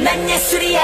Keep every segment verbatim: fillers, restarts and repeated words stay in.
난 예술이야.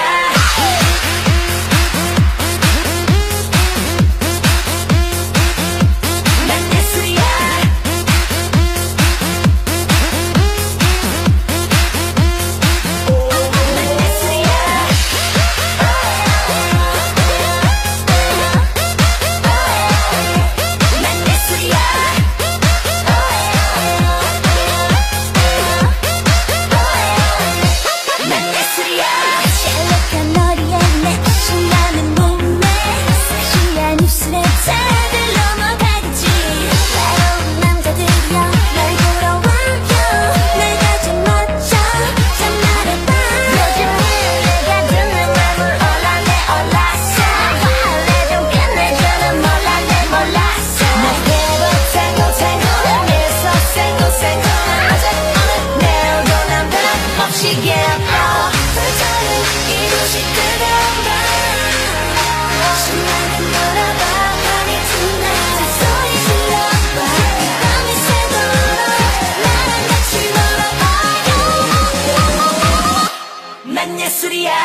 난 예술이야.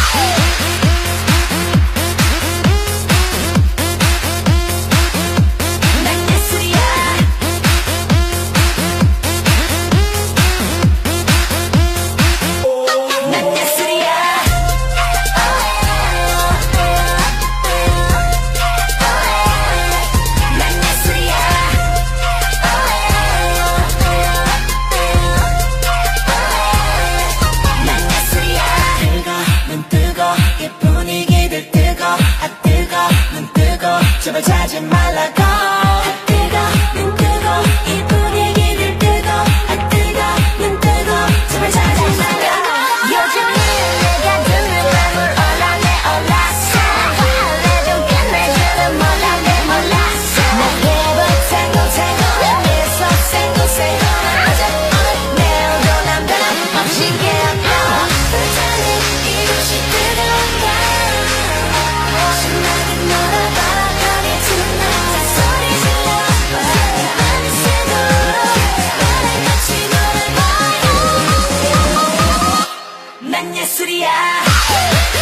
제발 자지 말라고. 아 뜨거 눈 뜨고 이 분위기를 뜨고 아 뜨거 눈 뜨고 제발 자지 말라고. 요즘은 내가 듣는 맘을 올라내 올랐어. 원래 좀 끝내주는 몰라 내 몰랐어. 내게부 탱고 탱고 미소 생고생고 어제 오늘 내일도 난 변함없이 예뻐. 불타는 이곳이 뜨거운가 신나게 놀아봐. 난 예술이야.